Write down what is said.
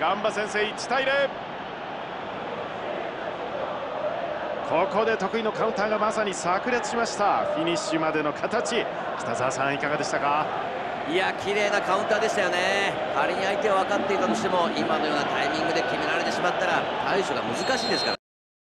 ガンバ先制1対0。ここで得意のカウンターがまさに炸裂しました。フィニッシュまでの形、北澤さんいかがでしたか？ いや、綺麗なカウンターでしたよね。仮に相手は分かっていたとしても、今のようなタイミングで決められてしまったら対処が難しいですから。